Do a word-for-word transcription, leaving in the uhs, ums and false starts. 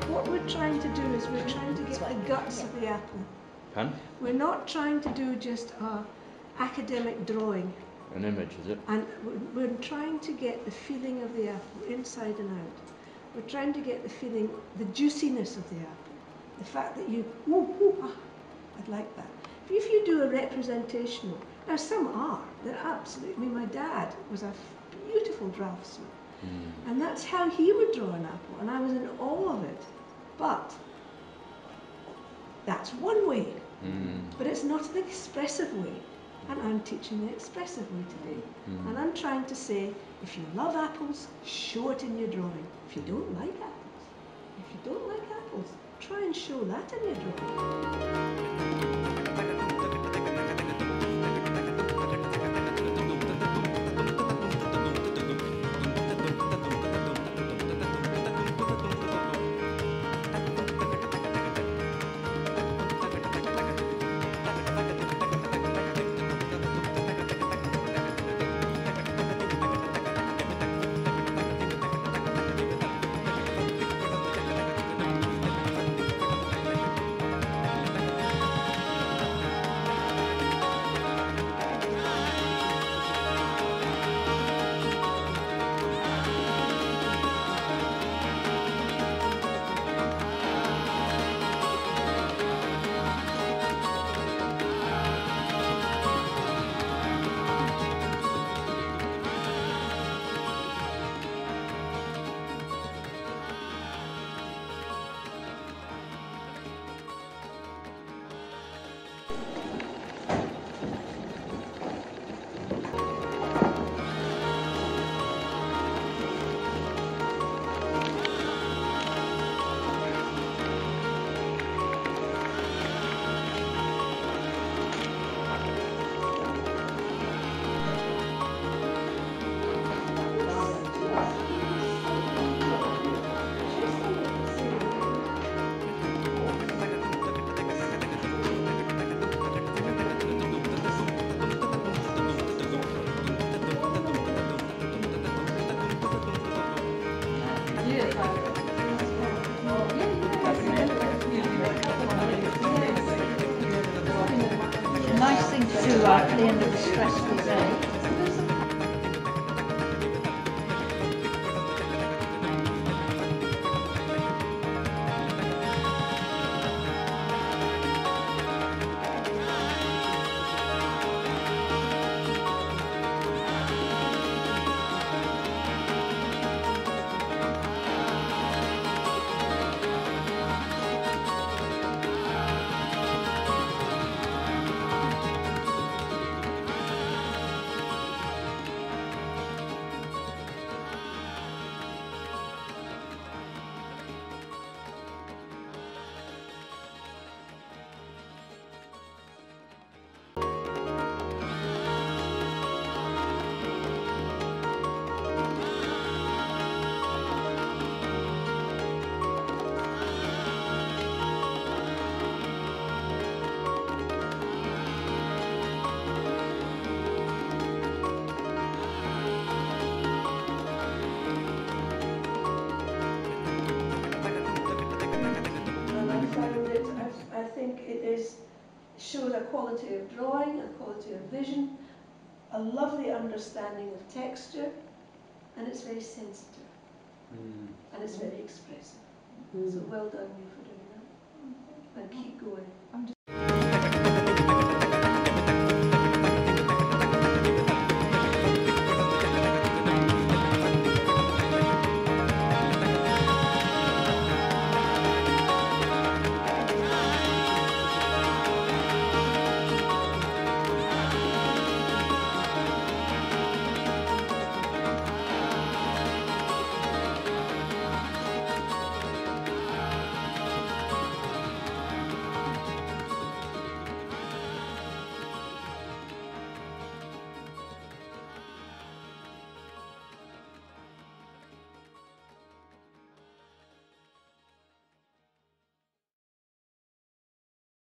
what we're trying to do is we're trying to get the guts of the apple. Pardon? We're not trying to do just a academic drawing. An image, is it? And we're trying to get the feeling of the apple inside and out. We're trying to get the feeling, the juiciness of the apple. The fact that you, ooh, ooh, ah, I'd like that. If you do a representational, now some are, they're absolutely, I mean my dad was a beautiful draftsman. Mm. And that's how he would draw an apple, and I was in awe of it. But that's one way, mm. but it's not the expressive way. And I'm teaching the expressive way today. Mm. And I'm trying to say, if you love apples, show it in your drawing. If you don't like apples, if you don't like apples, try and show that in your drawing. Nice thing to do right at the end of a stressful day. Shows a quality of drawing, a quality of vision, a lovely understanding of texture, and it's very sensitive, mm. and it's very expressive. Mm. So well done you for doing that, and keep going.